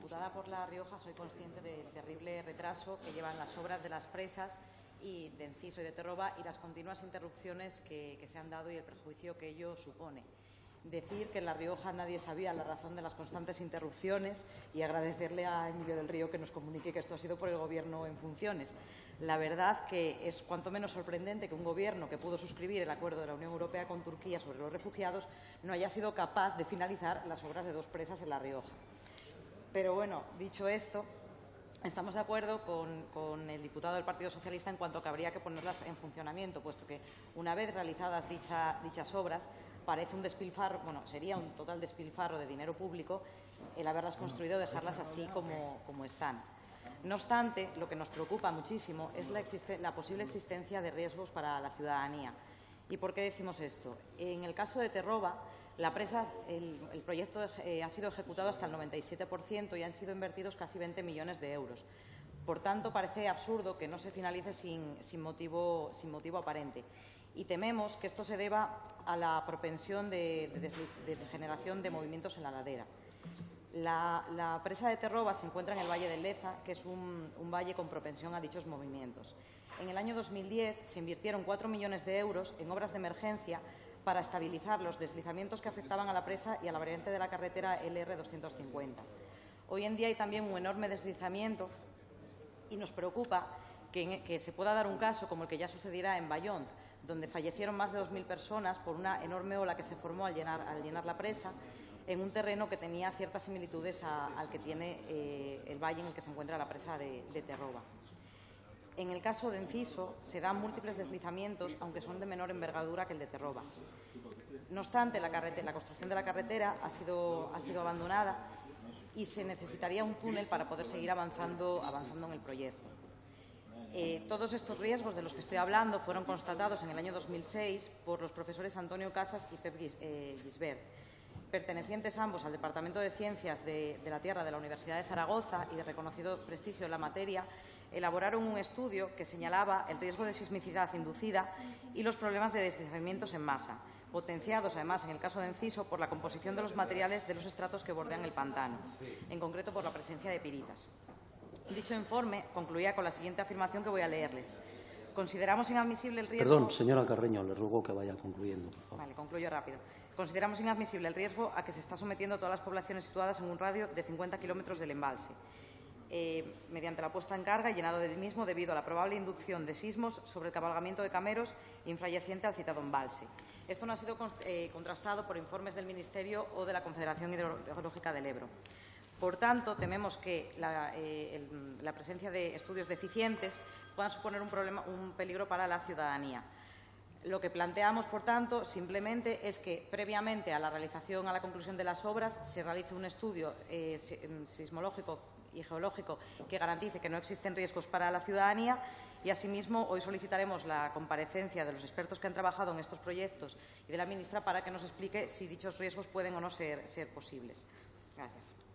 diputada por La Rioja soy consciente del terrible retraso que llevan las obras de las presas y de Enciso y de Terroba y las continuas interrupciones que se han dado y el perjuicio que ello supone. Decir que en La Rioja nadie sabía la razón de las constantes interrupciones y agradecerle a Emilio del Río que nos comunique que esto ha sido por el Gobierno en funciones. La verdad que es cuanto menos sorprendente que un Gobierno que pudo suscribir el acuerdo de la Unión Europea con Turquía sobre los refugiados no haya sido capaz de finalizar las obras de 2 presas en La Rioja. Pero bueno, dicho esto, estamos de acuerdo con el diputado del Partido Socialista en cuanto a que habría que ponerlas en funcionamiento, puesto que una vez realizadas dichas obras parece un despilfarro, sería un total despilfarro de dinero público el haberlas construido o dejarlas así como están. No obstante, lo que nos preocupa muchísimo es la posible existencia de riesgos para la ciudadanía. ¿Y por qué decimos esto? En el caso de Terroba, la presa, el proyecto ha sido ejecutado hasta el 97% y han sido invertidos casi 20 millones de euros. Por tanto, parece absurdo que no se finalice sin motivo aparente. Y tememos que esto se deba a la propensión de generación de movimientos en la ladera. La presa de Terroba se encuentra en el Valle del Leza, que es un valle con propensión a dichos movimientos. En el año 2010 se invirtieron 4 millones de euros en obras de emergencia para estabilizar los deslizamientos que afectaban a la presa y a la variante de la carretera LR250. Hoy en día hay también un enorme deslizamiento y nos preocupa que se pueda dar un caso como el que ya sucederá en Bayont, donde fallecieron más de 2.000 personas por una enorme ola que se formó al llenar la presa en un terreno que tenía ciertas similitudes al que tiene el valle en el que se encuentra la presa de Terroba. En el caso de Enciso se dan múltiples deslizamientos, aunque son de menor envergadura que el de Terroba. No obstante, la construcción de la carretera ha sido abandonada y se necesitaría un túnel para poder seguir avanzando en el proyecto. Todos estos riesgos de los que estoy hablando fueron constatados en el año 2006 por los profesores Antonio Casas y Pep Gisbert, pertenecientes ambos al Departamento de Ciencias de la Tierra de la Universidad de Zaragoza y de reconocido prestigio en la materia. Elaboraron un estudio que señalaba el riesgo de sismicidad inducida y los problemas de deslizamientos en masa, potenciados además en el caso de Enciso por la composición de los materiales de los estratos que bordean el pantano, en concreto por la presencia de piritas. Dicho informe concluía con la siguiente afirmación que voy a leerles. Consideramos inadmisible el riesgo... Perdón, señora Carreño, le ruego que vaya concluyendo, por favor. Vale, concluyo rápido. Consideramos inadmisible el riesgo a que se está sometiendo a todas las poblaciones situadas en un radio de 50 kilómetros del embalse, mediante la puesta en carga y llenado del mismo debido a la probable inducción de sismos sobre el cabalgamiento de cameros infrayacente al citado embalse. Esto no ha sido contrastado por informes del Ministerio o de la Confederación Hidrológica del Ebro. Por tanto, tememos que la presencia de estudios deficientes puedan suponer un peligro para la ciudadanía. Lo que planteamos, por tanto, simplemente es que, previamente a la conclusión de las obras, se realice un estudio sismológico y geológico que garantice que no existen riesgos para la ciudadanía y, asimismo, hoy solicitaremos la comparecencia de los expertos que han trabajado en estos proyectos y de la ministra para que nos explique si dichos riesgos pueden o no ser posibles. Gracias.